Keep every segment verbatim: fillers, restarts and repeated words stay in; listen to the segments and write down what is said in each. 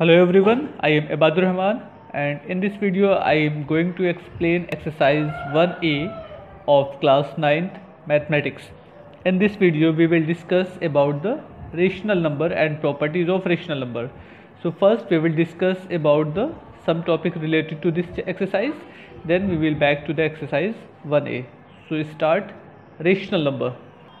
Hello everyone, I am Ibadur Rahman and in this video I am going to explain exercise one A of class ninth mathematics. In this video we will discuss about the rational number and properties of rational number. So first we will discuss about the some topic related to this exercise, then we will back to the exercise one A. So start rational number.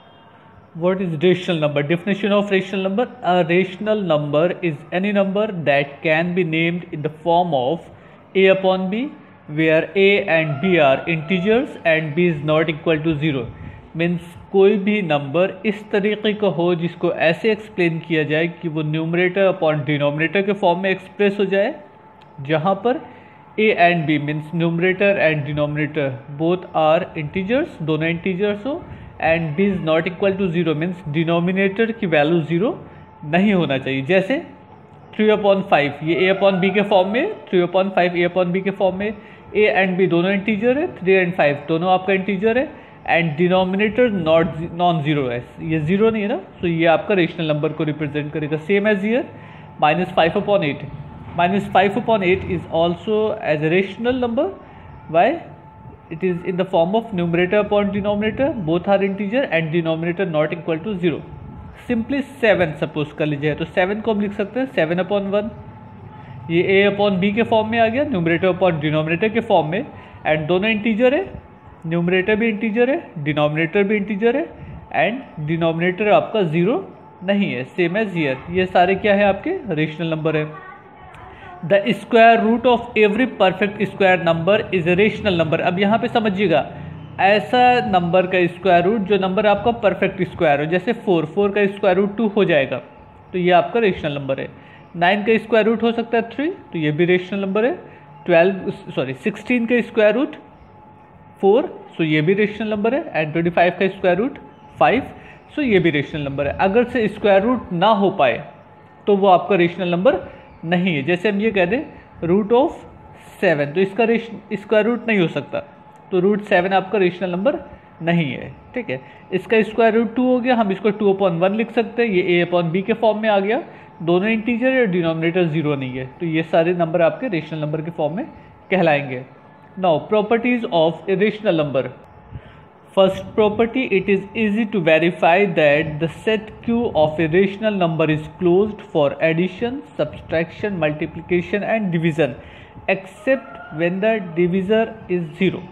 What is rational number? Definition of rational number: a rational number is any number that can be named in the form of a upon b, where a and b are integers and b is not equal to zero. Means कोई भी number इस तरीके का हो जिसको ऐसे explain किया जाए कि वो न्यूमरेटर अपॉन डिनोमिनेटर के फॉर्म में एक्सप्रेस हो जाए, जहाँ पर a and b means numerator and denominator both are integers, दोनों इंटीजर्स हो, and b is not equal to zero means denominator की वैल्यू ज़ीरो नहीं होना चाहिए. जैसे थ्री अपॉन फाइव, ये a अपॉन बी के फॉर्म में, three upon five a upon B के फॉर्म में, a एंड b दोनों इंटीजर है, थ्री एंड फाइव दोनों आपका इंटीजर है, and denominator not non zero है, ये ज़ीरो नहीं है ना, तो ये आपका रेशनल नंबर को रिप्रेजेंट करेगा. Same as here minus five upon eight, minus five upon eight is also as a rational number. Why? It is in the form of numerator upon denominator, both are integer and denominator not equal to zero. Simply seven suppose कर लीजिए, तो seven को हम लिख सकते हैं seven upon one, ये a upon b के फॉर्म में आ गया, न्यूमरेटर अपॉन डिनोमिनेटर के फॉर्म में, एंड दोनों इंटीजर है, न्यूमरेटर भी इंटीजर है, डिनोमिनेटर भी इंटीजर है, एंड डिनोमिनेटर आपका ज़ीरो नहीं है. सेम एज हियर, ये सारे क्या है आपके रेशनल नंबर है. The square root of every perfect square number is a rational number. अब यहाँ पे समझिएगा, ऐसा नंबर का स्क्वायर रूट जो नंबर आपका परफेक्ट स्क्वायर हो, जैसे फोर, फोर का स्क्वायर रूट टू हो जाएगा, तो ये आपका रेशनल नंबर है. नाइन का स्क्वायर रूट हो सकता है थ्री, तो ये भी रेशनल नंबर है. ट्वेल्व सॉरी सिक्सटीन का स्क्वायर रूट फोर, सो ये भी रेशनल नंबर है. एंड ट्वेंटी फाइव का स्क्वायर रूट फाइव, सो ये भी रेशनल नंबर है. अगर से स्क्वायर रूट ना हो पाए तो वो आपका रेशनल नंबर नहीं है. जैसे हम ये कह दें रूट ऑफ सेवन, तो इसका स्क्वायर रूट नहीं हो सकता, तो रूट सेवन आपका रेशनल नंबर नहीं है. ठीक है, इसका स्क्वायर रूट टू हो गया, हम इसको टू अपॉन वन लिख सकते हैं, ये ए अपॉन बी के फॉर्म में आ गया, दोनों इंटीजर है, डिनोमिनेटर जीरो नहीं है, तो ये सारे नंबर आपके रेशनल नंबर के फॉर्म में कहलाएंगे. Now properties of a rational number. First property, it is easy to verify that the set Q of a rational number is closed for addition, subtraction, multiplication and division except when the divisor is zero.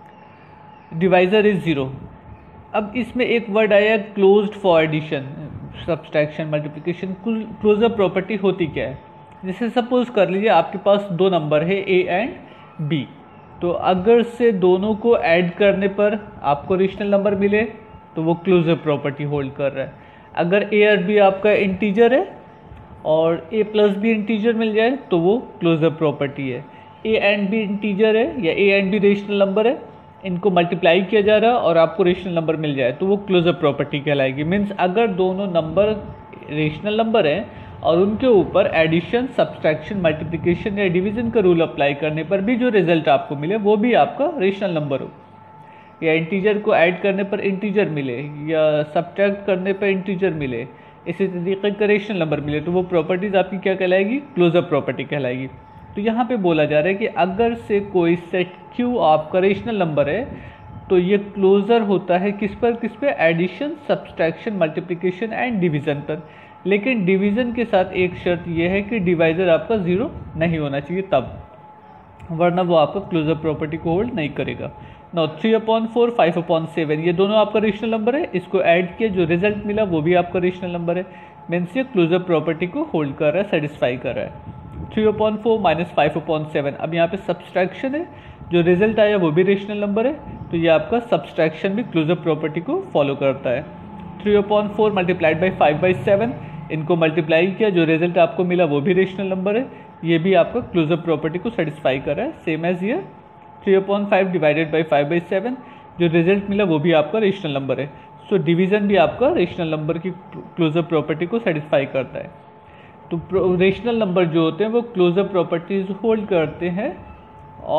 Divisor is zero. अब इसमें एक word आया closed for addition, subtraction, multiplication. Closure property होती क्या है? जैसे suppose कर लीजिए आपके पास दो नंबर है A एंड B, तो अगर से दोनों को ऐड करने पर आपको रेशनल नंबर मिले तो वो क्लोजर प्रॉपर्टी होल्ड कर रहा है. अगर ए और बी आपका इंटीजर है और ए प्लस बी इंटीजर मिल जाए तो वो क्लोजर प्रॉपर्टी है. ए एंड बी इंटीजर है या a and b rational number है, इनको मल्टीप्लाई किया जा रहा है और आपको रेशनल नंबर मिल जाए तो वो क्लोजर प्रॉपर्टी कहलाएगी. मीन्स अगर दोनों नंबर रेशनल नंबर हैं और उनके ऊपर एडिशन, सब्सट्रैक्शन, मल्टीप्लिकेशन या डिवीजन का रूल अप्लाई करने पर भी जो रिजल्ट आपको मिले वो भी आपका रेशनल नंबर हो, या इंटीजर को ऐड करने पर इंटीजर मिले या सब्ट्रैक्ट करने पर इंटीजर मिले, इसी तरीके का रेशनल नंबर मिले, तो वो प्रॉपर्टीज आपकी क्या कहलाएगी? क्लोजर प्रॉपर्टी कहलाएगी. तो यहाँ पे बोला जा रहा है कि अगर से कोई सेट क्यू आपका रेशनल नंबर है तो ये क्लोजर होता है किस पर? किस पे? Addition, subtraction, multiplication and division पर. लेकिन डिवीज़न के साथ एक शर्त यह है कि डिवाइज़र आपका ज़ीरो नहीं होना चाहिए तब, वरना वो आपका क्लोजर प्रॉपर्टी को होल्ड नहीं करेगा. Now three upon four, five upon seven, ये दोनों आपका रेशनल नंबर है, इसको ऐड किया जो रिजल्ट मिला वो भी आपका रेशनल नंबर है. मीन्स ये क्लोजर प्रॉपर्टी को होल्ड कर रहा है, सेटिस्फाई कर रहा है. Three upon four minus five upon seven, अब यहाँ पे सब्सट्रैक्शन है, जो रिजल्ट आया वो भी रेशनल नंबर है, तो ये आपका सब्सट्रैक्शन भी क्लोजर प्रॉपर्टी को फॉलो करता है. Three upon four multiplied by five by seven, इनको मल्टीप्लाई किया, जो रिजल्ट आपको मिला वो भी रेशनल नंबर है, ये भी आपका क्लोजर प्रॉपर्टी को सेटिस्फाई कर रहा है. सेम एज ये three upon five divided by five by seven, जो रिजल्ट मिला वो भी आपका रेशनल नंबर है. सो so, डिवीज़न भी आपका रेशनल नंबर की क्लोजर प्रॉपर्टी को सेटिस्फाई करता है. तो रेशनल नंबर जो होते हैं वो क्लोजर प्रॉपर्टीज होल्ड करते हैं on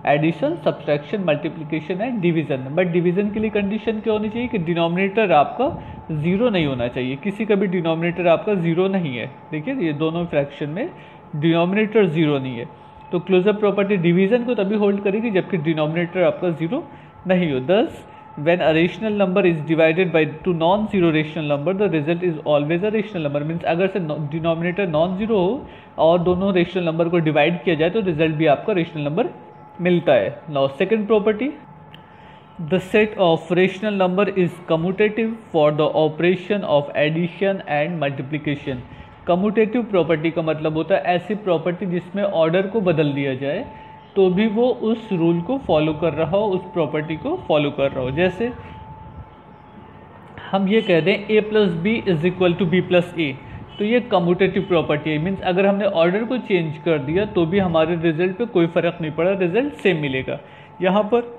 addition, subtraction, multiplication and division. But division के लिए कंडीशन क्या होनी चाहिए कि डिनोमिनेटर आपका जीरो नहीं होना चाहिए, किसी का भी डिनोमिनेटर आपका जीरो नहीं है। देखिए ये दोनों फ्रैक्शन में डिनोमिनेटर जीरो नहीं है, तो क्लोजर प्रॉपर्टी डिवीजन को तभी होल्ड करेगी जबकि डिनोमिनेटर आपका जीरो नहीं हो। दस when a rational number is divided by two non-zero rational number, the result is always a rational number। Means अगर से डिनोमिनेटर नॉन जीरो हो और दोनों रेशनल नंबर को डिवाइड किया जाए तो रिजल्ट भी आपका रेशनल नंबर मिलता है। Now second property, the set of rational number is commutative for the operation of addition and multiplication. Commutative property का मतलब होता है ऐसी प्रॉपर्टी जिसमें ऑर्डर को बदल दिया जाए तो भी वो उस रूल को फॉलो कर रहा हो, उस प्रॉपर्टी को फॉलो कर रहा हो। जैसे हम ये कह दें a plus b is equal to b plus a, तो ये कम्यूटेटिव प्रॉपर्टी है। मीन्स अगर हमने ऑर्डर को चेंज कर दिया तो भी हमारे रिजल्ट पे कोई फ़र्क नहीं पड़ा, रिजल्ट सेम मिलेगा। यहाँ पर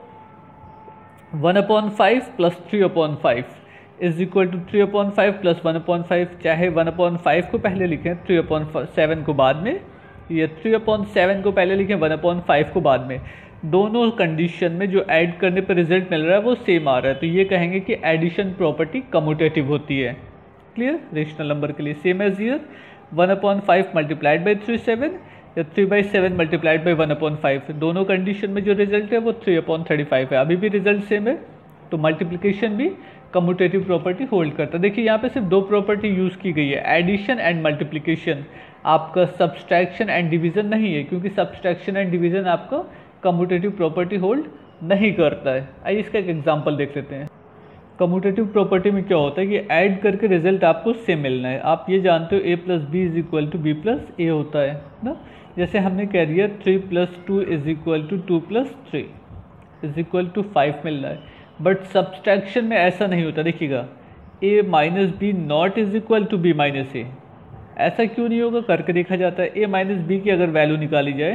one upon five plus three upon five is equal to three upon five plus one upon five, चाहे वन अपॉन फाइव को पहले लिखें थ्री अपॉन सेवन को बाद में, ये थ्री अपॉन सेवन को पहले लिखें वन अपॉन फाइव को बाद में, दोनों कंडीशन में जो ऐड करने पर रिजल्ट मिल रहा है वो सेम आ रहा है, तो ये कहेंगे कि एडिशन प्रॉपर्टी कम्यूटेटिव होती है। क्लियर? रेशनल नंबर के लिए same as here, one upon five multiplied by three seven या three by seven multiplied by one upon five, दोनों कंडीशन में जो रिजल्ट है वो थ्री अपॉन थर्टी फाइव है, अभी भी रिजल्ट सेम है, तो मल्टीप्लिकेशन भी कम्यूटेटिव प्रॉपर्टी होल्ड करता है। देखिए यहाँ पे सिर्फ दो प्रॉपर्टी यूज़ की गई है, एडिशन एंड मल्टीप्लिकेशन, आपका सब्सट्रैक्शन एंड डिवीज़न नहीं है, क्योंकि सब्सट्रैक्शन एंड डिवीज़न आपका कम्यूटेटिव प्रॉपर्टी होल्ड नहीं करता है। आइए इसका एक एग्जांपल देख लेते हैं। कम्यूटेटिव प्रॉपर्टी में क्या होता है कि ऐड करके रिजल्ट आपको सेम मिलना है। आप ये जानते हो a plus b is equal to b plus a होता है ना। जैसे हमने कह दिया three plus two is equal to two plus three is equal to five मिलना है, बट सब्सट्रैक्शन में ऐसा नहीं होता। देखिएगा a minus b not is equal to b minus a, ऐसा क्यों नहीं होगा? करके देखा जाता है। ए माइनस बी की अगर वैल्यू निकाली जाए,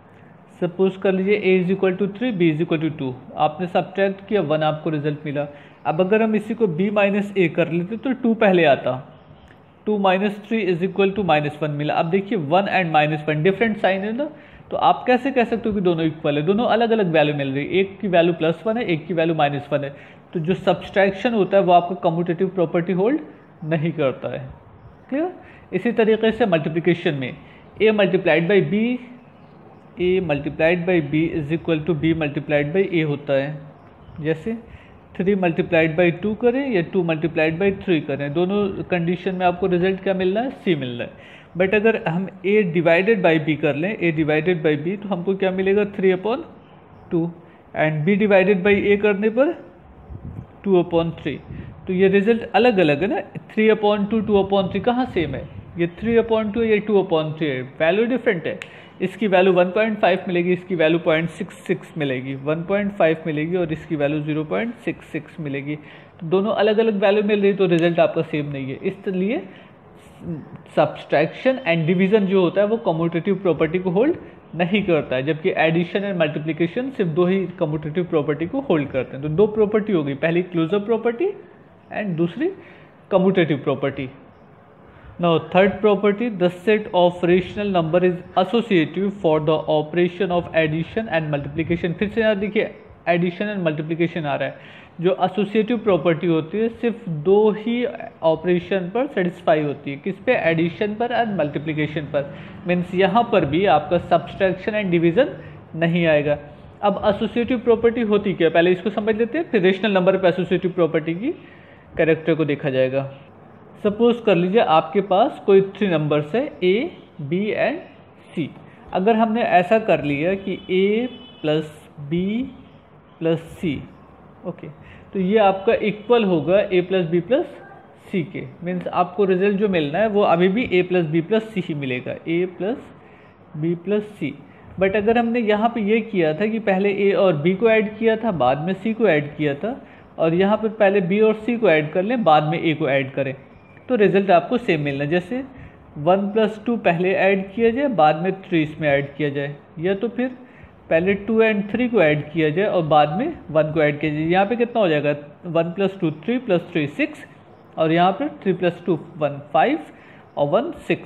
सपोज कर लीजिए a is equal to three, b is equal to two, आपने सब्ट्रैक्ट किया, वन आपको रिजल्ट मिला। अब अगर हम इसी को बी माइनस ए कर लेते तो टू पहले आता, two minus three is equal to minus one मिला। अब देखिए one and minus one different sign है ना, तो आप कैसे कह सकते हो कि दोनों इक्वल है? दोनों अलग अलग वैल्यू मिल रही है, एक की वैल्यू प्लस वन है, एक की वैल्यू माइनस वन है, तो जो सब्सट्रैक्शन होता है वो आपका कम्यूटेटिव प्रॉपर्टी होल्ड नहीं करता है। क्लियर? इसी तरीके से मल्टीप्लिकेशन में a multiplied by b, a multiplied by b is equal to b multiplied by a होता है। जैसे थ्री मल्टीप्लाइड बाई टू करें या टू मल्टीप्लाइड बाई थ्री करें, दोनों कंडीशन में आपको रिजल्ट क्या मिल रहा है? सी मिल रहा है। बट अगर हम a डिवाइडेड बाई बी कर लें, a डिवाइडेड बाई बी, तो हमको क्या मिलेगा? Three upon two, and b divided by a करने पर टू अपॉन थ्री। तो ये रिजल्ट अलग अलग है ना, three upon two, two upon three कहाँ सेम है? ये थ्री अपॉन टू है, ये टू अपॉन थ्री है, वैल्यू डिफरेंट है। इसकी वैल्यू वन पॉइंट फाइव मिलेगी, इसकी वैल्यू पॉइंट सिक्स सिक्स मिलेगी, वन पॉइंट फाइव मिलेगी और इसकी value zero point six six मिलेगी। तो दोनों अलग अलग वैल्यू मिल रही है, तो रिजल्ट आपका सेम नहीं है। इसलिए सब्सट्रैक्शन एंड डिवीजन जो होता है वो कम्यूटेटिव प्रॉपर्टी को होल्ड नहीं करता है, जबकि एडिशन एंड मल्टीप्लिकेशन सिर्फ दो ही कम्यूटेटिव प्रॉपर्टी को होल्ड करते हैं। तो दो प्रॉपर्टी हो गई, पहली क्लोजर प्रॉपर्टी एंड दूसरी commutative property. Now third property, the set of rational number is associative for the operation of addition and multiplication. फिर से यहाँ देखिए एडिशन एंड मल्टीप्लिकेशन आ रहा है। जो एसोसिएटिव प्रॉपर्टी होती है सिर्फ दो ही ऑपरेशन पर सेटिस्फाई होती है, किस पे? एडिशन पर एंड मल्टीप्लिकेशन पर। मीन्स यहाँ पर भी आपका सब्सट्रैक्शन एंड डिवीजन नहीं आएगा। अब एसोसिएटिव प्रॉपर्टी होती क्या, पहले इसको समझ लेते हैं, फिर रेशनल नंबर पर एसोसिएटिव प्रॉपर्टी की कैरेक्टर को देखा जाएगा। सपोज कर लीजिए आपके पास कोई थ्री नंबर्स है ए, बी एंड सी। अगर हमने ऐसा कर लिया कि a plus b plus c, okay, तो ये आपका इक्वल होगा a plus b plus c के। मीन्स आपको रिजल्ट जो मिलना है वो अभी भी a plus b plus c ही मिलेगा, a plus b plus c. But अगर हमने यहाँ पे ये किया था कि पहले ए और बी को ऐड किया था, बाद में सी को ऐड किया था, और यहाँ पर पहले बी और सी को ऐड कर लें, बाद में ए को ऐड करें, तो रिजल्ट आपको सेम मिलना। जैसे वन प्लस टू पहले ऐड किया जाए, बाद में थ्री इसमें ऐड किया जाए, या तो फिर पहले टू एंड थ्री को ऐड किया जाए और बाद में वन को ऐड किया जाए। यहाँ पे कितना हो जाएगा? One plus two three plus three six, और यहाँ पर three plus two one five और वन सिक्स।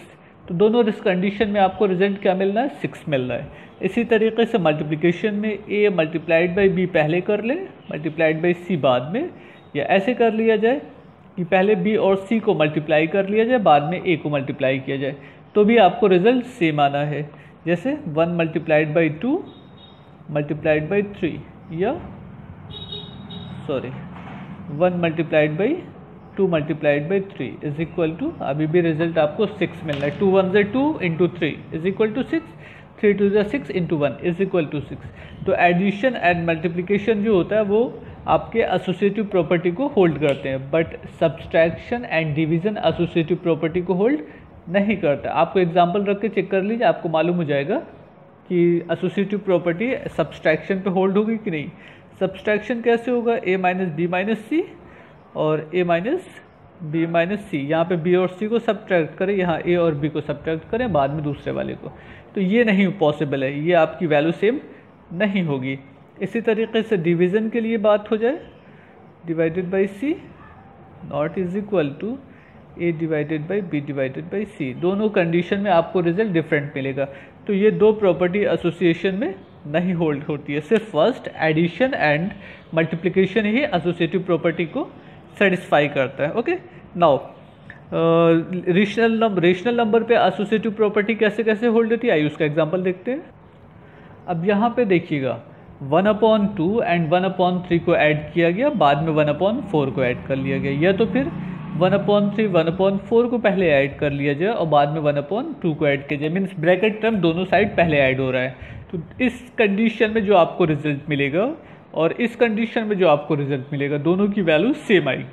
तो दोनों इस कंडीशन में आपको रिजल्ट क्या मिलना है, सिक्स मिलना है। इसी तरीके से मल्टीप्लिकेशन में ए मल्टीप्लाइड बाई बी पहले कर लें, मल्टीप्लाइड बाई सी बाद में, या ऐसे कर लिया जाए कि पहले बी और सी को मल्टीप्लाई कर लिया जाए, बाद में ए को मल्टीप्लाई किया जाए, तो भी आपको रिजल्ट सेम आना है। जैसे one multiplied by two multiplied by three, या sorry one multiplied by two multiplied by three is equal to, अभी भी रिजल्ट आपको सिक्स मिलना है। टू वन ज़े two into three is equal to six, three two ज़े six into one is equal to six. तो addition and multiplication जो होता है वो आपके एसोसिएटिव प्रॉपर्टी को होल्ड करते हैं, but subtraction and division associative property को होल्ड नहीं करता। आपको एग्जांपल रख के चेक कर लीजिए, आपको मालूम हो जाएगा कि एसोसिएटिव प्रॉपर्टी सब्सट्रैक्शन पे होल्ड होगी कि नहीं। सब्सट्रैक्शन कैसे होगा, a minus b minus c और a minus b minus c, यहाँ पे बी और सी को सब्ट्रैक्ट करें, यहाँ ए और बी को सब्ट्रैक्ट करें, बाद में दूसरे वाले को, तो ये नहीं पॉसिबल है, ये आपकी वैल्यू सेम नहीं होगी। इसी तरीके से डिवीज़न के लिए बात हो जाए, divided by c not is equal to a divided by b divided by c, दोनों कंडीशन में आपको रिजल्ट डिफरेंट मिलेगा। तो ये दो प्रॉपर्टी एसोसिएशन में नहीं होल्ड होती है, सिर्फ फर्स्ट एडिशन एंड मल्टीप्लिकेशन ही एसोसिएटिव प्रॉपर्टी को सेटिस्फाई करता है। Okay, now rational number rational number पे एसोसिएटिव प्रॉपर्टी कैसे कैसे होल्ड होती है, आइए उसका एग्जांपल देखते हैं। अब यहाँ पे देखिएगा one upon two and one upon three को ऐड किया गया, बाद में वन अपॉन फोर को ऐड कर लिया गया, या तो फिर one upon three one upon four को पहले ऐड कर लिया जाए और बाद में वन अपॉन टू को ऐड किया जाए, मीन्स ब्रैकेट टर्म दोनों साइड पहले ऐड हो रहा है। तो इस कंडीशन में जो आपको रिजल्ट मिलेगा और इस कंडीशन में जो आपको रिजल्ट मिलेगा, दोनों की वैल्यू सेम आएगी।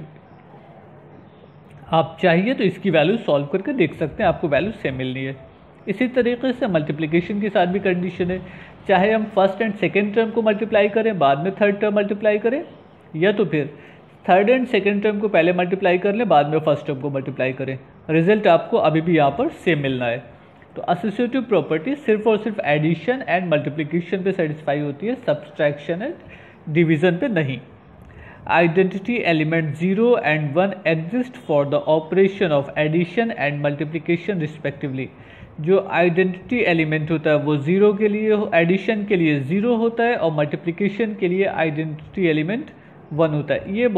आप चाहिए तो इसकी वैल्यू सॉल्व करके देख सकते हैं, आपको वैल्यू सेम मिलनी है। इसी तरीके से मल्टीप्लिकेशन के साथ भी कंडीशन है, चाहे हम फर्स्ट एंड सेकेंड टर्म को मल्टीप्लाई करें, बाद में थर्ड टर्म मल्टीप्लाई करें, या तो फिर थर्ड एंड सेकेंड टर्म को पहले मल्टीप्लाई कर लें, बाद में फर्स्ट टर्म को मल्टीप्लाई करें, रिजल्ट आपको अभी भी यहाँ पर सेम मिलना है। तो एसोसिएटिव प्रॉपर्टी सिर्फ और सिर्फ एडिशन एंड मल्टीप्लिकेशन पे सेटिस्फाई होती है, सब्सट्रैक्शन एंड डिवीज़न पे नहीं। Identity element zero and one exist for the operation of addition and multiplication respectively. जो आइडेंटिटी एलिमेंट होता है वो ज़ीरो के लिए, एडिशन के लिए ज़ीरो होता है और मल्टीप्लिकेशन के लिए आइडेंटिटी एलिमेंट वन होता है। ये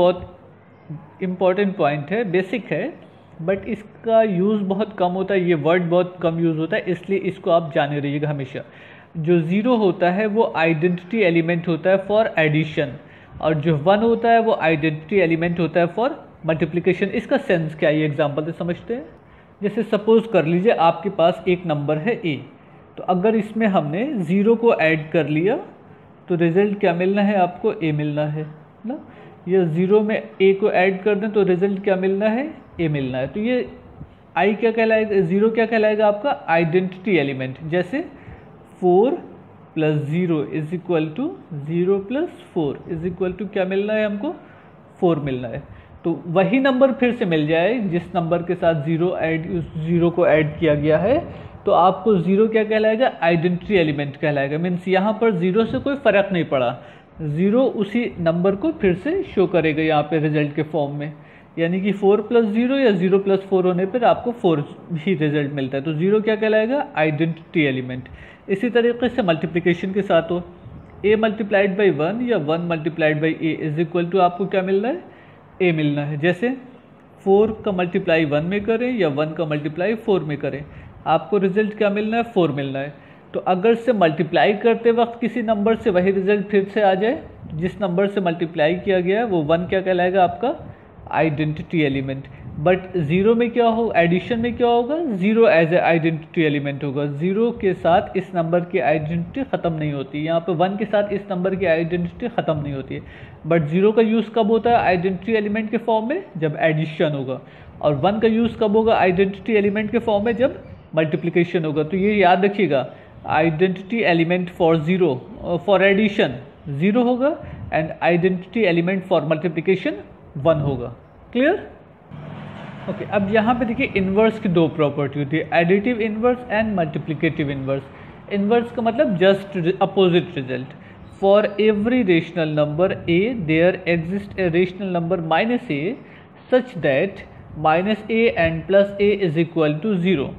बहुत इम्पॉर्टेंट पॉइंट है, बेसिक है, बट इसका यूज़ बहुत कम होता है, ये वर्ड बहुत कम यूज़ होता है, इसलिए इसको आप जाने रहिएगा हमेशा। जो ज़ीरो होता है वो आइडेंटिटी एलिमेंट होता है फॉर एडिशन, और जो वन होता है वो आइडेंटिटी एलिमेंट होता है फॉर मल्टीप्लिकेशन। इसका सेंस क्या है, ये एग्जांपल से समझते हैं। जैसे सपोज कर लीजिए आपके पास एक नंबर है ए, तो अगर इसमें हमने ज़ीरो को ऐड कर लिया तो रिज़ल्ट क्या मिलना है, आपको ए मिलना है ना, या ज़ीरो में ए को ऐड कर दें तो रिज़ल्ट क्या मिलना है, ए मिलना है। तो ये आई क्या कहलाएगा, ज़ीरो क्या कहलाएगा आपका आइडेंटिटी एलिमेंट। जैसे four plus zero is equal to zero plus four is equal to क्या मिलना है हमको, फोर मिलना है। तो वही नंबर फिर से मिल जाए जिस नंबर के साथ ज़ीरो ऐड ज़ीरो को ऐड किया गया है, तो आपको ज़ीरो क्या कहलाएगा, आइडेंटिटी एलिमेंट कहलाएगा। मीन्स यहाँ पर ज़ीरो से कोई फ़र्क नहीं पड़ा, ज़ीरो उसी नंबर को फिर से शो करेगा यहाँ पे रिजल्ट के फॉर्म में, यानी कि फोर प्लस ज़ीरो या ज़ीरो प्लस फोर होने पर आपको फोर ही रिजल्ट मिलता है। तो ज़ीरो क्या कहलाएगा, आइडेंटिटी एलिमेंट। इसी तरीके से मल्टीप्लिकेशन के साथ हो, ए मल्टीप्लाइड बाई वन या one multiplied by a is equal to आपको क्या मिलना है, ए मिलना है। जैसे फोर का मल्टीप्लाई वन में करें या वन का मल्टीप्लाई फोर में करें, आपको रिजल्ट क्या मिलना है, फोर मिलना है। तो अगर से मल्टीप्लाई करते वक्त किसी नंबर से वही रिजल्ट फिर से आ जाए जिस नंबर से मल्टीप्लाई किया गया है, वो वन क्या कहलाएगा आपका, आइडेंटिटी एलिमेंट। बट ज़ीरो में क्या हो, एडिशन में क्या होगा, zero as a identity element होगा। ज़ीरो के साथ इस नंबर की आइडेंटिटी ख़त्म नहीं होती, यहाँ पे वन के साथ इस नंबर की आइडेंटिटी ख़त्म नहीं होती है। बट ज़ीरो का यूज़ कब होता है आइडेंटिटी एलिमेंट के फॉर्म में, जब एडिशन होगा, और वन का यूज़ कब होगा आइडेंटिटी एलिमेंट के फॉर्म में, जब मल्टीप्लिकेशन होगा। तो ये याद रखिएगा, identity element for zero for addition zero होगा and identity element for multiplication one होगा। क्लियर? ओके okay, अब यहाँ पे देखिए इन्वर्स की दो प्रॉपर्टी होती है, additive inverse and multiplicative inverse. Inverse का मतलब just opposite result. For every rational number a there exist a rational number minus a such that minus a and plus a is equal to zero.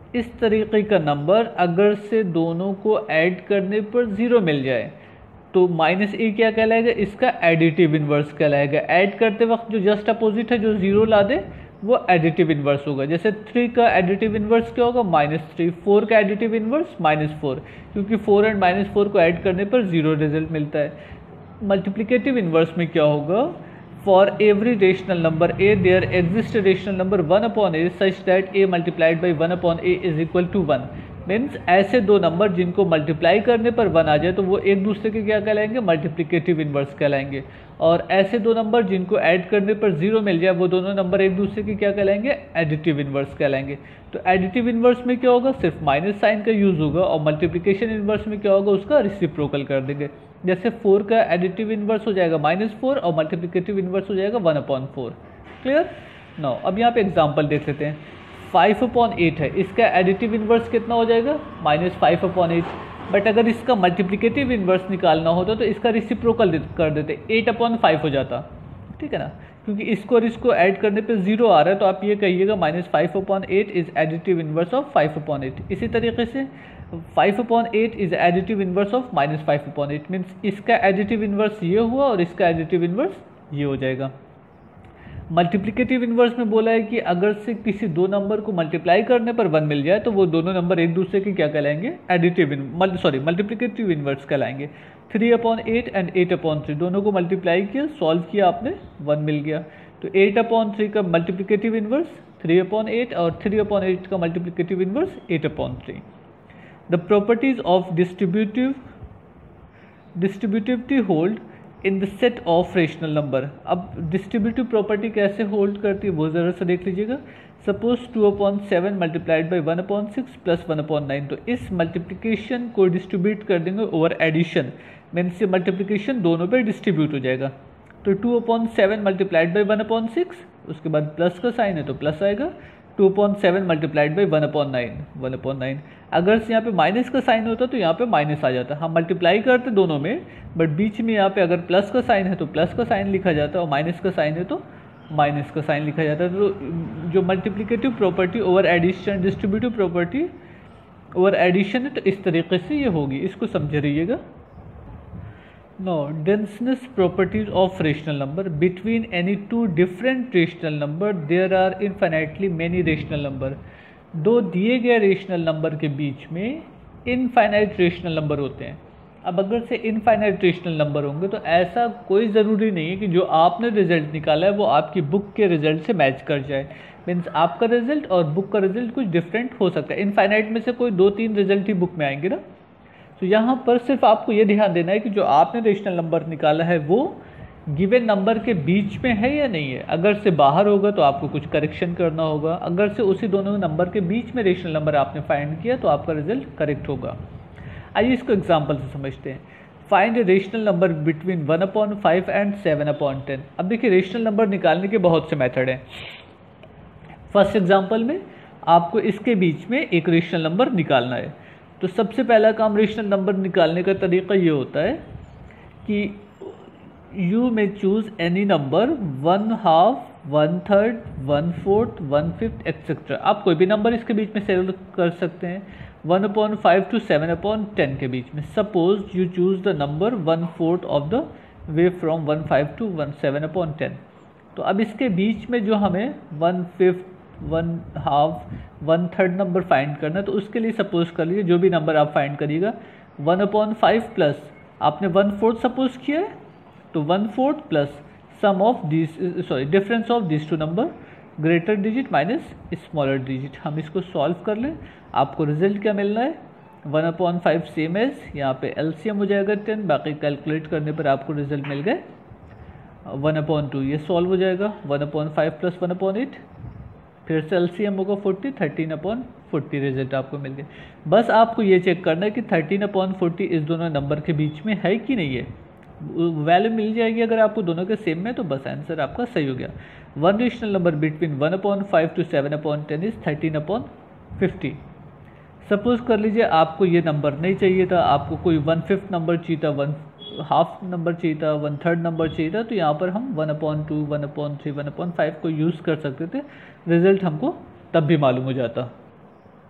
इस तरीके का number अगर से दोनों को add करने पर ज़ीरो मिल जाए तो माइनस ए क्या कहलाएगा, इसका एडिटिव इन्वर्स कहलाएगा। ऐड करते वक्त जो जस्ट अपोजिट है जो ज़ीरो ला दे वो एडिटिव इन्वर्स होगा। जैसे थ्री का एडिटिव इन्वर्स क्या होगा, माइनस थ्री। फोर का एडिटिव इन्वर्स माइनस फोर, क्योंकि फोर एंड माइनस फोर को ऐड करने पर ज़ीरो रिजल्ट मिलता है। मल्टीप्लिकेटिव इन्वर्स में क्या होगा, for every rational number a there exist rational number one upon a such that a multiplied by one upon a is equal to one. Means ऐसे दो नंबर जिनको मल्टीप्लाई करने पर वन आ जाए तो वो एक दूसरे के क्या कहलाएंगे, मल्टीप्लिकेटिव इन्वर्स कहलाएंगे। और ऐसे दो नंबर जिनको ऐड करने पर जीरो मिल जाए वो दोनों नंबर एक दूसरे के क्या कहलाएंगे, एडिटिव इन्वर्स कहलाएंगे। तो एडिटिव इन्वर्स में क्या होगा, सिर्फ माइनस साइन का यूज़ होगा, और मल्टीप्लिकेशन इन्वर्स में क्या होगा, उसका रिसिप्रोकल कर देंगे। जैसे फोर का एडिटिव इन्वर्स हो जाएगा माइनस फोर और मल्टीप्लिकेटिव इन्वर्स हो जाएगा one upon four. Clear. Now अब यहाँ पे एग्जाम्पल देख लेते हैं। फाइव अपॉन एट है, इसका एडिटिव इन्वर्स कितना हो जाएगा, minus five upon eight. But अगर इसका मल्टीप्लिकेटिव इन्वर्स निकालना होता तो इसका रिसिप्रोकल कर देते, एट अपॉन फाइव हो जाता। ठीक है ना, क्योंकि इसको और इसको ऐड करने पे जीरो आ रहा है तो आप ये कहिएगा minus five upon eight is additive inverse of five upon eight. इसी तरीके से five upon eight is additive inverse of minus five upon eight. Means इसका एडिटिव इन्वर्स ये हुआ और इसका एडिटिव इन्वर्स ये हो जाएगा। मल्टीप्लिकेटिव इन्वर्स में बोला है कि अगर से किसी दो नंबर को मल्टीप्लाई करने पर वन मिल जाए तो वो दोनों नंबर एक दूसरे के क्या कहलाएंगे, additive in sorry multiplicative inverse कहलाएंगे। Three upon eight and eight upon three दोनों को मल्टीप्लाई किया, सॉल्व किया आपने, वन मिल गया। तो एट अपॉन थ्री का multiplicative inverse three upon eight और थ्री अपॉन एट का multiplicative inverse eight upon three. The properties of distributive distributivity hold in the set of rational number. अब डिस्ट्रीब्यूटिव प्रॉपर्टी कैसे hold करती है वो ज़रा सा देख लीजिएगा। Suppose two upon seven multiplied by one upon six plus one upon nine, तो इस मल्टीप्लिकेशन को डिस्ट्रीब्यूट कर देंगे ओवर एडिशन, मीन्स मल्टीप्लिकेशन दोनों पे डिस्ट्रीब्यूट हो जाएगा। तो two upon seven multiplied by one upon six, उसके बाद प्लस का साइन है तो प्लस आएगा। Two upon seven multiplied by one upon nine, one upon nine. अगर से यहाँ पे माइनस का साइन होता तो यहाँ पे माइनस आ जाता। हम मल्टीप्लाई करते दोनों में, बट बीच में यहाँ पे अगर प्लस का साइन है तो प्लस का साइन लिखा जाता है और माइनस का साइन है तो माइनस का साइन लिखा जाता है। तो जो multiplicative property over addition, distributive property over addition है, तो इस तरीके से ये होगी, इसको समझ रहिएगा। Now, denseness properties of rational number. Between any two different rational number, there are infinitely many rational number. दो दिए गए रेशनल नंबर के बीच में इनफाइनाइट रेशनल नंबर होते हैं। अब अगर से इनफाइनाइट रेशनल नंबर होंगे तो ऐसा कोई ज़रूरी नहीं है कि जो आपने रिजल्ट निकाला है वो आपकी बुक के रिजल्ट से मैच कर जाए। मीन्स आपका रिजल्ट और बुक का रिजल्ट कुछ डिफरेंट हो सकता है। इनफाइनाइट में से कोई दो तीन रिजल्ट ही बुक में आएंगे ना। तो यहाँ पर सिर्फ आपको ये ध्यान देना है कि जो आपने रेशनल नंबर निकाला है वो गिवन नंबर के बीच में है या नहीं है। अगर से बाहर होगा तो आपको कुछ करेक्शन करना होगा, अगर से उसी दोनों नंबर के बीच में रेशनल नंबर आपने फाइंड किया तो आपका रिजल्ट करेक्ट होगा। आइए इसको एग्जाम्पल से समझते हैं। Find a rational number between one upon five and seven upon ten. अब देखिए रेशनल नंबर निकालने के बहुत से मेथड हैं। फर्स्ट एग्जाम्पल में आपको इसके बीच में एक रेशनल नंबर निकालना है। तो सबसे पहला काम रेशनल नंबर निकालने का तरीका ये होता है कि you may choose any number one half, one third, one fourth, one fifth etcetera. आप कोई भी नंबर इसके बीच में सेलेक्ट कर सकते हैं, one upon five to seven upon ten के बीच में। Suppose you choose the number one fourth of the way from one five to one seven upon ten. तो अब इसके बीच में जो हमें one fifth, one half, one third number find करना है, तो उसके लिए सपोज कर लीजिए जो भी नंबर आप फाइंड करिएगा वन अपॉन फाइव प्लस आपने वन फोर्थ सपोज किया है तो one fourth plus sum of this sorry difference of this two number greater digit minus smaller digit. हम इसको सॉल्व कर लें, आपको रिजल्ट क्या मिलना है, one upon five same as यहाँ पे एलसीएम हो जाएगा टेन, बाकी कैलकुलेट करने पर आपको रिजल्ट मिल गए वन अपॉन टू। ये सॉल्व हो जाएगा one upon five plus one upon eight, फिर से एलसीएम होगा forty, thirteen upon forty result आपको मिल गए। बस आपको ये चेक करना है कि थर्टीन अपॉन फोर्टी इस दोनों नंबर के बीच में है कि नहीं है। वैल्यू मिल जाएगी अगर आपको दोनों के सेम में, तो बस आंसर आपका सही हो गया। One rational number between one upon five to seven upon ten is thirteen upon fifty. Suppose कर लीजिए आपको ये नंबर नहीं चाहिए था, आपको कोई वन फिफ्थ नंबर चाहिए था, वन हाफ नंबर चाहिए था, वन थर्ड नंबर चाहिए था, तो यहाँ पर हम one upon two, one upon three, one upon five को यूज़ कर सकते थे, रिजल्ट हमको तब भी मालूम हो जाता।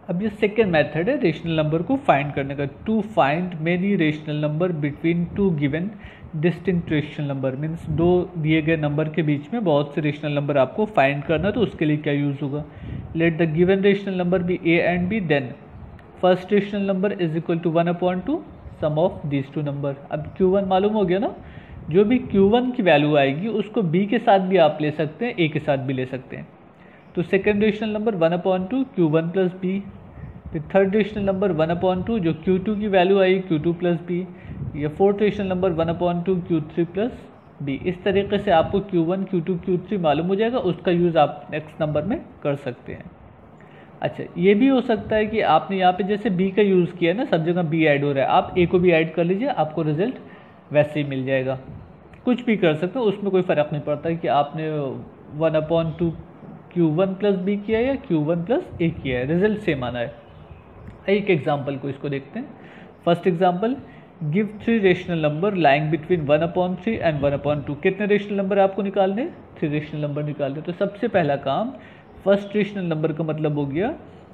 अब ये सेकेंड मेथड है रेशनल नंबर को फाइंड करने का, to find many rational number between two given distinct rational number. Means दो दिए गए नंबर के बीच में बहुत से रेशनल नंबर आपको फाइंड करना, तो उसके लिए क्या यूज़ होगा, let the given rational number be a and b, then first rational number is equal to one upon two sum of these two number. अब क्यू वन मालूम हो गया ना, जो भी क्यू वन की वैल्यू आएगी उसको बी के साथ भी आप ले सकते हैं, ए के साथ भी ले सकते हैं। तो second rational number one upon two q one plus b, फिर third rational number one upon two जो क्यू टू की वैल्यू आई क्यू टू प्लस बी, या fourth rational number one upon two q three plus b. इस तरीके से आपको q one q two q three मालूम हो जाएगा, उसका यूज़ आप नेक्स्ट नंबर में कर सकते हैं। अच्छा, ये भी हो सकता है कि आपने यहाँ पे जैसे बी का यूज़ किया ना, सब जगह बी ऐड हो रहा है, आप ए को भी ऐड कर लीजिए, आपको रिजल्ट वैसे ही मिल जाएगा। कुछ भी कर सकते हो, उसमें कोई फ़र्क नहीं पड़ता है कि आपने one upon two q one plus b किया या क्यू वन प्लस ए किया है, रिजल्ट सेम आना है। एक एग्जाम्पल को इसको देखते हैं। First example, give three rational number lying between one upon three and one upon two. कितने रेशनल नंबर आपको निकालने, थ्री रेशनल नंबर निकालने। तो सबसे पहला काम, फर्स्ट रेशनल नंबर का मतलब हो गया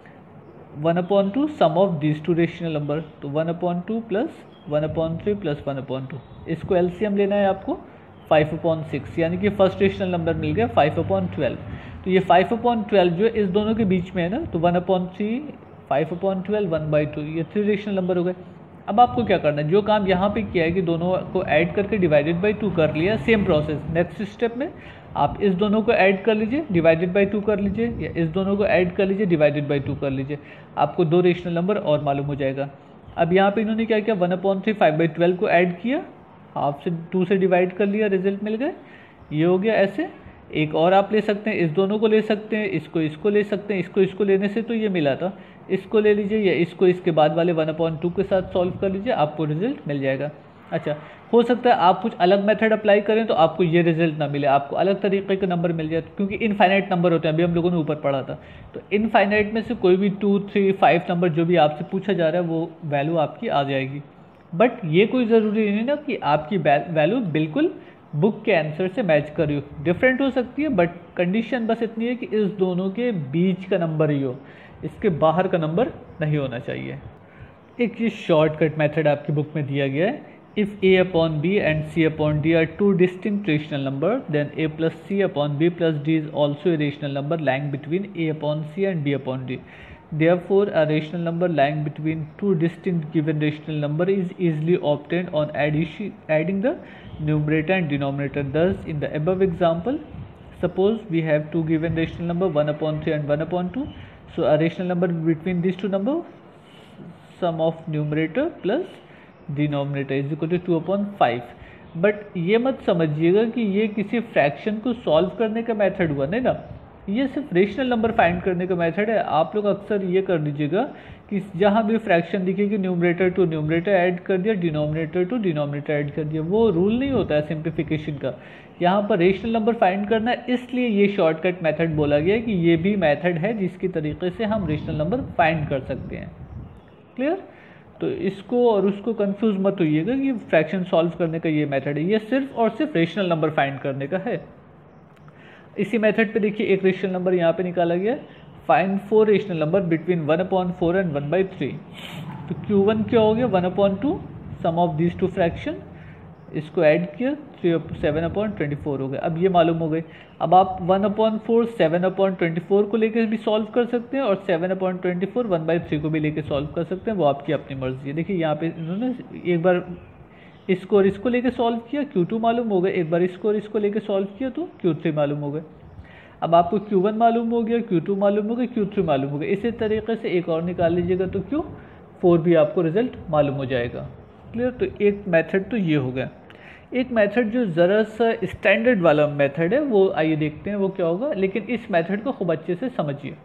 one upon two sum of these two rational number, तो one upon two plus one upon three plus one upon two. इसको एलसीएम लेना है आपको फाइव अपॉन सिक्स, यानी कि फर्स्ट रेशनल नंबर मिल गया फाइव अपॉन ट्वेल्व। तो ये फाइव अपॉन ट्वेल्व जो इस दोनों के बीच में है ना, तो one upon three five upon twelve one by two, ये थ्री रेशनल नंबर हो गए। अब आपको क्या करना है, जो काम यहाँ पे किया है कि दोनों को ऐड करके डिवाइडेड बाई टू कर लिया, सेम प्रोसेस नेक्स्ट स्टेप में आप इस दोनों को ऐड कर लीजिए, डिवाइडेड बाई टू कर लीजिए, या इस दोनों को ऐड कर लीजिए, डिवाइडेड बाई टू कर लीजिए, आपको दो रेशनल नंबर और मालूम हो जाएगा। अब यहाँ पे इन्होंने क्या किया, one upon three five by twelve को ऐड किया, हाफ से टू से डिवाइड कर लिया, रिजल्ट मिल गए, ये हो गया। ऐसे एक और आप ले सकते हैं, इस दोनों को ले सकते हैं, इसको इसको ले सकते हैं, इसको इसको लेने से तो ये मिला था, इसको ले लीजिए, या इसको इसके बाद वाले वन अपॉइंट टू के साथ सॉल्व कर लीजिए, आपको रिजल्ट मिल जाएगा। अच्छा, हो सकता है आप कुछ अलग मेथड अप्लाई करें तो आपको ये रिजल्ट ना मिले, आपको अलग तरीके के नंबर मिल जाए, क्योंकि इनफाइनाइट नंबर होते हैं, अभी हम लोगों ने ऊपर पढ़ा था। तो इनफाइनाइट में से कोई भी टू थ्री फाइव नंबर जो भी आपसे पूछा जा रहा है वो वैल्यू आपकी आ जाएगी। बट ये कोई ज़रूरी नहीं ना कि आपकी वैल्यू बिल्कुल बुक के आंसर से मैच कर रही हो, डिफरेंट हो सकती है, बट कंडीशन बस इतनी है कि इस दोनों के बीच का नंबर ही हो, इसके बाहर का नंबर नहीं होना चाहिए। एक ये शॉर्टकट मेथड आपकी बुक में दिया गया है, if a upon b and c upon d are two distinct rational number, then a plus c upon b plus d is also a rational number lying between a upon c and b upon d. Therefore, a rational number lying between two distinct given rational number is easily obtained on addition, adding the numerator and denominator. Thus, in the above example, suppose we have two given rational number one upon three and one upon two. So, a rational number between these two numbers, sum of numerator plus denominator is equal to two upon five. But ये मत समझिएगा कि ये किसी fraction को solve करने का method हुआ, नहीं ना, ये सिर्फ रेशनल नंबर फाइंड करने का मेथड है। आप लोग अक्सर ये कर लीजिएगा कि जहाँ भी फ्रैक्शन दिखेगी न्यूमरेटर टू न्यूमरेटर ऐड कर दिया, डिनोमिनेटर टू डिनोमिनेटर ऐड कर दिया, वो रूल नहीं होता है सिंप्लीफिकेशन का। यहाँ पर रेशनल नंबर फाइंड करना है, इसलिए ये शॉर्टकट मेथड बोला गया है कि ये भी मेथड है जिसकी तरीके से हम रेशनल नंबर फाइंड कर सकते हैं। क्लियर? तो इसको और उसको कंफ्यूज मत होइएगा कि फ्रैक्शन सॉल्व करने का ये मेथड है, ये सिर्फ और सिर्फ रेशनल नंबर फाइंड करने का है। इसी मेथड पे देखिए एक रेशनल नंबर यहाँ पे निकाला गया, find four rational number between one upon four and one by three. तो क्यू वन क्या हो गया, one upon two sum of this two fraction, इसको ऐड किया, three seven upon twenty four हो गया। अब ये मालूम हो गई। अब आप one upon four seven upon twenty four को लेकर भी सॉल्व कर सकते हैं, और seven upon twenty four one by three को भी लेकर सॉल्व कर सकते हैं, वो आपकी अपनी मर्जी है। देखिए यहाँ पे इन्होंने एक बार इसको और इसको लेके सॉल्व किया, क्यू टू मालूम हो गया, एक बार इसको और इसको लेके सॉल्व किया तो क्यू थ्री मालूम हो गए। अब आपको क्यू वन मालूम हो गया, क्यू टू मालूम हो गया, क्यू थ्री मालूम हो गया, इसी तरीके से एक और निकाल लीजिएगा तो क्यू फोर भी आपको रिजल्ट मालूम हो जाएगा। क्लियर? तो एक मेथड तो ये हो गया। एक मेथड जो ज़रा सा स्टैंडर्ड वाला मेथड है वो आइए देखते हैं वो क्या होगा, लेकिन इस मेथड को खूब अच्छे से समझिए।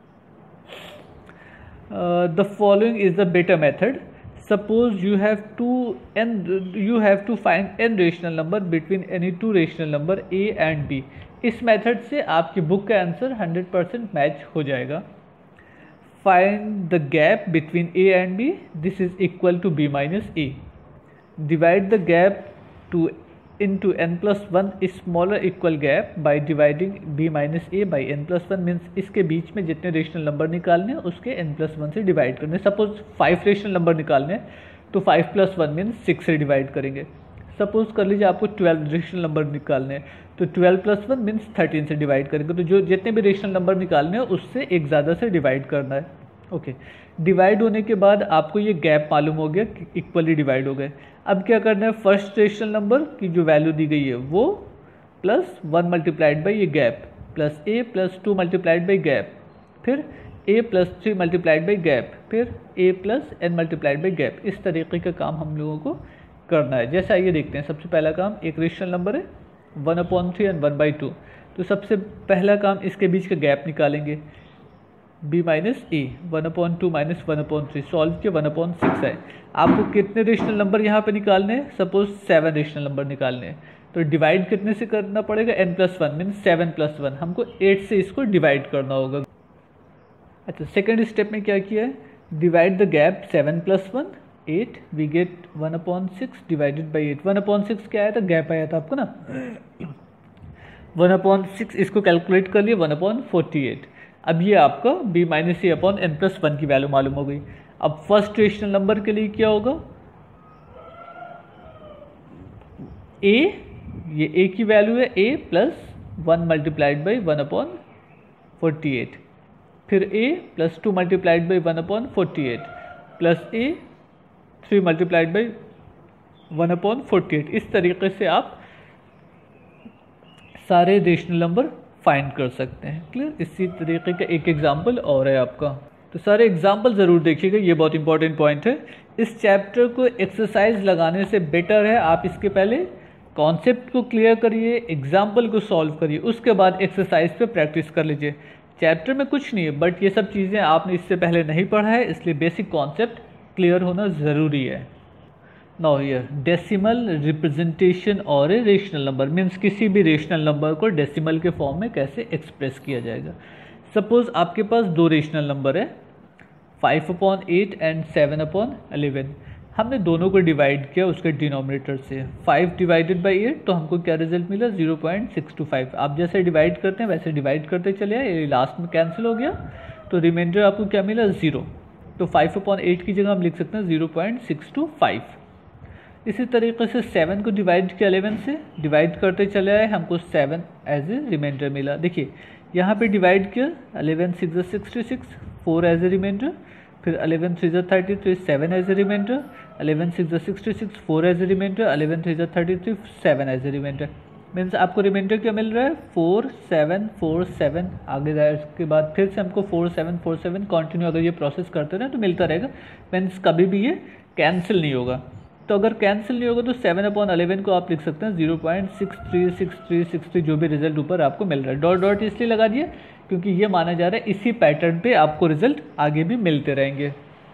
The following is the better method. Suppose you have two n you have to find n rational number between any two rational number a and b. इस मेथड से आपकी बुक का आंसर हंड्रेड परसेंट मैच हो जाएगा। Find the gap between a and b. This is equal to b minus a. Divide the gap to into n plus one smaller equal gap by dividing b minus a by n plus one means इसके बीच में जितने rational number निकालने हैं उसके n plus one से divide करने। Suppose five rational number निकालने हैं तो five plus one means six से डिवाइड करेंगे। सपोज कर लीजिए आपको ट्वेल्व रेशनल नंबर निकालने हैं तो twelve plus one means thirteen से डिवाइड करेंगे। तो जो जितने भी रेशनल नंबर निकालने हैं उससे एक ज़्यादा से डिवाइड करना है। ओके, डिवाइड होने के बाद आपको ये गैप मालूम हो गया कि इक्वली डिवाइड हो गए। अब क्या करना है, फर्स्ट रेशनल नंबर की जो वैल्यू दी गई है वो प्लस वन मल्टीप्लाइड बाई ये gap plus a plus two multiplied by gap, फिर a plus three multiplied by gap, फिर a plus n multiplied by gap. इस तरीके का काम हम लोगों को करना है। जैसे आइए देखते हैं। सबसे पहला काम, एक रेशनल नंबर है one upon three and one by two, तो सबसे पहला काम इसके बीच का गैप निकालेंगे b minus a, one upon two minus one upon three, solve किया वन अपॉन सिक्स है। आपको कितने रेशनल नंबर यहाँ पे निकालने हैं, सपोज सेवन रेशनल नंबर निकालने हैं तो डिवाइड कितने से करना पड़ेगा, n plus one mean seven plus one, हमको एट से इसको डिवाइड करना होगा। अच्छा, सेकेंड स्टेप में क्या किया है, divide the gap seven plus one eight, we get one upon six divided by eight. One upon six क्या आया था, गैप आया था आपको ना, वन अपॉन सिक्स इसको कैलकुलेट कर लिए वन अपॉन फोर्टी एट। अब ये आपका b minus a upon n plus one की वैल्यू मालूम हो गई। अब फर्स्ट रेशनल नंबर के लिए क्या होगा, a, ये a की वैल्यू है a plus one multiplied by one upon forty eight, फिर a plus two multiplied by one upon forty eight plus a three multiplied by one upon forty eight. इस तरीके से आप सारे रेशनल नंबर फाइंड कर सकते हैं। क्लियर। इसी तरीके का एक एग्जाम्पल और है आपका, तो सारे एग्जाम्पल ज़रूर देखिएगा, ये बहुत इंपॉर्टेंट पॉइंट है। इस चैप्टर को एक्सरसाइज लगाने से बेटर है आप इसके पहले कॉन्सेप्ट को क्लियर करिए, एग्जाम्पल को सॉल्व करिए, उसके बाद एक्सरसाइज पे प्रैक्टिस कर लीजिए। चैप्टर में कुछ नहीं है बट ये सब चीज़ें आपने इससे पहले नहीं पढ़ा है, इसलिए बेसिक कॉन्सेप्ट क्लियर होना ज़रूरी है। नाउ हियर डेसिमल रिप्रेजेंटेशन और ए रेशनल नंबर मीन्स किसी भी रेशनल नंबर को डेसिमल के फॉर्म में कैसे एक्सप्रेस किया जाएगा। सपोज आपके पास दो रेशनल नंबर है five upon eight and seven upon eleven, हमने दोनों को डिवाइड किया उसके डिनोमिनेटर से। फाइव डिवाइडेड बाई एट तो हमको क्या रिजल्ट मिला, zero point six two five. आप जैसे डिवाइड करते हैं वैसे डिवाइड करते चले आए, ये लास्ट में कैंसिल हो गया तो रिमाइंडर आपको क्या मिला, ज़ीरो। तो फाइव अपॉन एट की जगह हम लिख सकते हैं zero point six two five. इसी तरीके से सेवन को डिवाइड किया एलेवन से, डिवाइड करते चले आए, हमको सेवन एज ए रिमाइंडर मिला। देखिए यहाँ पे डिवाइड किया, एलेवन सिक्स ज़ा sixty six, four as a reminder, फिर एलेवन थ्री ज़ा thirty three, seven as a reminder, eleven six ज़ा sixty six, four as a reminder, eleven three ज़ा thirty three, seven as a reminder. Means आपको reminder क्या मिल रहा है, four seven four seven. आगे जाए उसके बाद फिर से हमको four seven four seven continue अगर ये प्रोसेस करते रहे तो मिलता रहेगा। मीन्स कभी भी ये कैंसिल नहीं होगा। तो अगर कैंसिल नहीं होगा तो सेवन अपॉन अलेवन को आप लिख सकते हैं zero point six three six three six three, जो भी रिजल्ट ऊपर आपको मिल रहा है। डॉट डॉट इसलिए लगा दिया क्योंकि ये माना जा रहा है इसी पैटर्न पे आपको रिजल्ट आगे भी मिलते रहेंगे।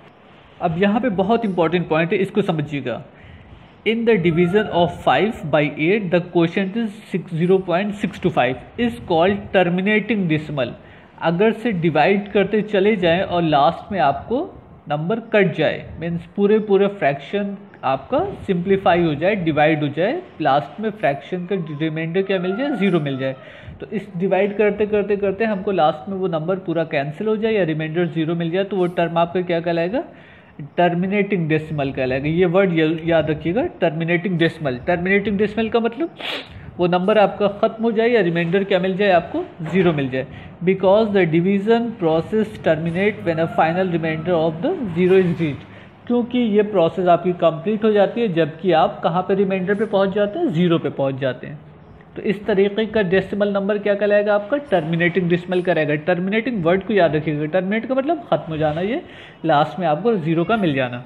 अब यहाँ पे बहुत इंपॉर्टेंट पॉइंट है, इसको समझिएगा। In the division of five by eight the quotient is zero point six two five is called terminating decimal. अगर से डिवाइड करते चले जाएं और लास्ट में आपको नंबर कट जाए, मीन्स पूरे पूरे फ्रैक्शन आपका सिंप्लीफाई हो जाए, डिवाइड हो जाए, लास्ट में फ्रैक्शन का रिमाइंडर क्या मिल जाए, ज़ीरो मिल जाए, तो इस डिवाइड करते करते करते हमको लास्ट में वो नंबर पूरा कैंसिल हो जाए या रिमाइंडर ज़ीरो मिल जाए, तो वो टर्म आपका क्या कहलाएगा, टर्मिनेटिंग डेसिमल कहलाएगा। ये वर्ड याद रखिएगा, टर्मिनेटिंग डेसिमल। टर्मिनेटिंग डेसिमल का मतलब वो नंबर आपका ख़त्म हो जाए या रिमाइंडर क्या मिल जाए, आपको ज़ीरो मिल जाए। Because the division process terminate when a final reminder of the zero is reach, क्योंकि ये प्रोसेस आपकी कंप्लीट हो जाती है जबकि आप कहाँ पे रिमाइंडर पे पहुँच जाते हैं, ज़ीरो पे पहुँच जाते हैं। तो इस तरीके का डेसिमल नंबर क्या कहलाएगा, आपका टर्मिनेटिंग डेसिमल करेगा। टर्मिनेटिंग वर्ड को याद रखिएगा, टर्मिनेट का मतलब खत्म हो जाना, ये लास्ट में आपको ज़ीरो का मिल जाना।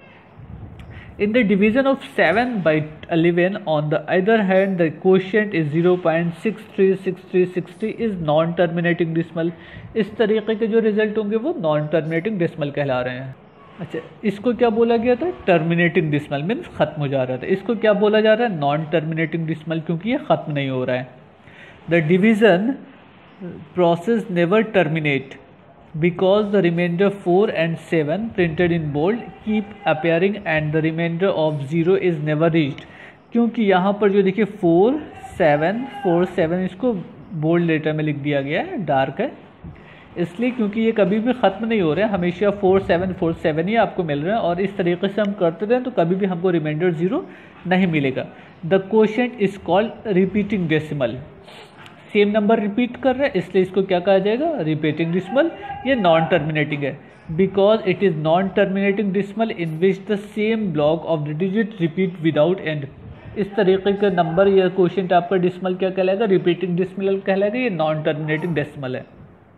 In the division of seven by eleven, on the other hand, the quotient is zero point six three six three six three is non-terminating decimal। इस तरीके के जो रिजल्ट होंगे वो नॉन टर्मिनेटिंग डेसिमल कहला रहे हैं। अच्छा, इसको क्या बोला गया था, टर्मिनेटिंग डेसिमल मीन्स खत्म हो जा रहा था। इसको क्या बोला जा रहा है, नॉन टर्मिनेटिंग डेसिमल, क्योंकि ये खत्म नहीं हो रहा है। The division process never terminate because the remainder four and seven printed in bold keep appearing and the remainder of zero is never reached। क्योंकि यहाँ पर जो देखिए फोर सेवन फोर सेवन इसको बोल्ड लेटर में लिख दिया गया है, डार्क है इसलिए, क्योंकि ये कभी भी ख़त्म नहीं हो रहे हैं, हमेशा फोर सेवन फोर सेवन ही आपको मिल रहा है और इस तरीके से हम करते रहें तो कभी भी हमको रिमाइंडर ज़ीरो नहीं मिलेगा। The quotient is called repeating decimal. Same number repeat कर रहा है इसलिए इसको क्या कहा जाएगा, रिपीटिंग डेसिमल। ये नॉन टर्मिनेटिंग है because it is non terminating decimal in which the same block of the digit repeat without end. इस तरीके का नंबर या क्वोशिएंट आपका डेसिमल क्या कहलाएगा, रिपीटिंग डेसिमल कहलाएगा। ये नॉन टर्मिनेटिंग डेसिमल है।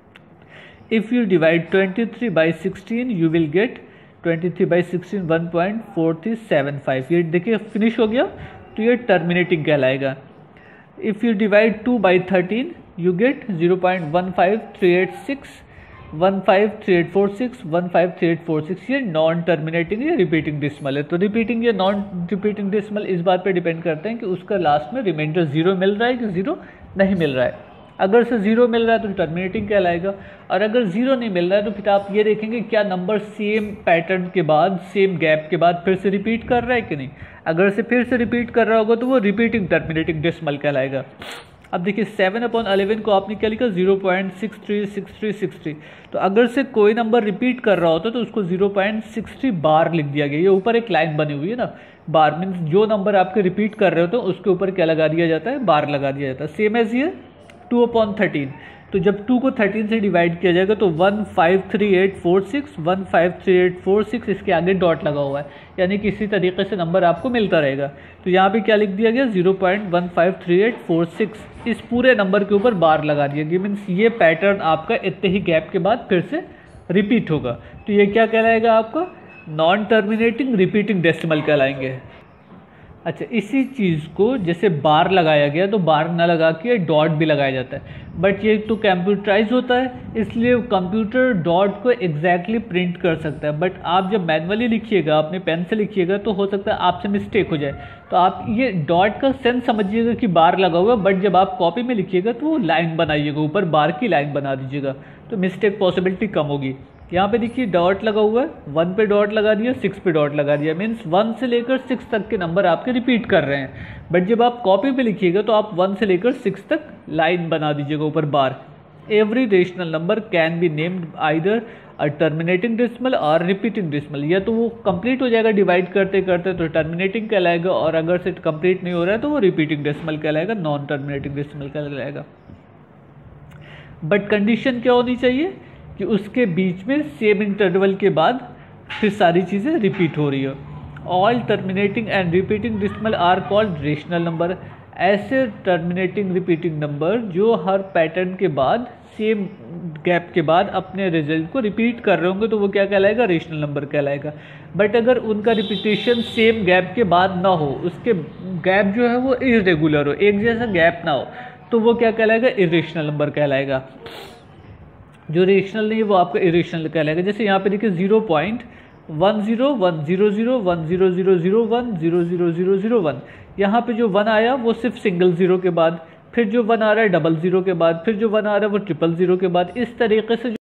If you divide twenty-three by sixteen, you will get twenty-three by sixteen one point four three seven five। ये देखिए फिनिश हो गया तो ये टर्मिनेटिंग कहलाएगा। If you divide two by thirteen, you get zero point one five three eight six one five three eight four six one five three eight four six। ये non terminating या repeating decimal है। तो repeating या non repeating decimal इस बात पे depend करते हैं कि उसका लास्ट में रिमाइंडर जीरो मिल रहा है कि जीरो नहीं मिल रहा है। अगर से जीरो मिल रहा है तो टर्मिनेटिंग कहलाएगा, और अगर जीरो नहीं मिल रहा है तो फिर आप ये देखेंगे क्या नंबर सेम पैटर्न के बाद सेम गैप के बाद फिर से रिपीट कर रहा है कि नहीं। अगर से फिर से रिपीट कर रहा होगा तो वो रिपीटिंग टर्मिनेटिंग डेसिमल कहलाएगा। अब देखिए सेवन अपॉन अलेवन को आपने क्या लिखा, zero point six three six three six three. तो अगर से कोई नंबर रिपीट कर रहा होता तो उसको zero point six three bar लिख दिया गया। ये ऊपर एक लाइन बनी हुई है ना, बार मीन्स जो नंबर आपके रिपीट कर रहे हो तो उसके ऊपर क्या लगा दिया जाता है, बार लगा दिया जाता है। सेम एज ये टू अपॉन थर्टीन, तो जब टू को थर्टीन से डिवाइड किया जाएगा तो one five three eight four six one five three eight four six इसके आगे डॉट लगा हुआ है, यानी कि इसी तरीके से नंबर आपको मिलता रहेगा। तो यहाँ पे क्या लिख दिया गया, zero point one five three eight four six. इस पूरे नंबर के ऊपर बार लगा दिया गया, मीन्स ये पैटर्न आपका इतने ही गैप के बाद फिर से रिपीट होगा। तो ये क्या कहलाएगा आपका, नॉन टर्मिनेटिंग रिपीटिंग डेसिमल कहलाएंगे। अच्छा, इसी चीज़ को जैसे बार लगाया गया तो बार ना लगा के डॉट भी लगाया जाता है, बट ये तो कंप्यूटराइज होता है इसलिए कंप्यूटर डॉट को एग्जैक्टली प्रिंट कर सकता है। बट आप जब मैनुअली लिखिएगा, अपने पेन से लिखिएगा तो हो सकता है आपसे मिस्टेक हो जाए। तो आप ये डॉट का सेंस समझिएगा कि बार लगा हुआ, बट जब आप कॉपी में लिखिएगा तो वो लाइन बनाइएगा, ऊपर बार की लाइन बना दीजिएगा, तो मिस्टेक पॉसिबिलिटी कम होगी। यहाँ पे देखिए डॉट लगा हुआ है, वन पे डॉट लगा दिया, सिक्स पे डॉट लगा दिया, मीन्स वन से लेकर सिक्स तक के नंबर आपके रिपीट कर रहे हैं। बट जब आप कॉपी पे लिखिएगा तो आप वन से लेकर सिक्स तक लाइन बना दीजिएगा, ऊपर bar. Every rational number can be named either a terminating decimal और रिपीटिंग डेसिमल। या तो वो कंप्लीट हो जाएगा डिवाइड करते करते तो टर्मिनेटिंग कहलाएगा, और अगर से कंप्लीट नहीं हो रहा है तो वो रिपीटिंग डेसिमल कहलाएगा, नॉन टर्मिनेटिंग डेसिमल कहलाएगा। बट कंडीशन क्या होनी चाहिए कि उसके बीच में सेम इंटरवल के बाद फिर सारी चीज़ें रिपीट हो रही हो। All terminating and repeating decimal are called rational number. ऐसे टर्मिनेटिंग रिपीटिंग नंबर जो हर पैटर्न के बाद सेम गैप के बाद अपने रिजल्ट को रिपीट कर रहे होंगे तो वो क्या कहलाएगा, रेशनल नंबर कहलाएगा। बट अगर उनका रिपीटेशन सेम गैप के बाद ना हो, उसके गैप जो है वो इरेगुलर हो, एक जैसा गैप ना हो, तो वो क्या कहलाएगा, इरेशनल नंबर कहलाएगा। जो रेशनल नहीं है वो आपका इरेशनल कहलाएगा। जैसे यहाँ पे देखिए zero point one zero one zero zero one zero zero zero one zero zero zero zero one, यहाँ पे जो वन आया वो सिर्फ सिंगल जीरो के बाद, फिर जो वन आ रहा है डबल जीरो के बाद, फिर जो वन आ रहा है वो ट्रिपल जीरो के बाद। इस तरीके से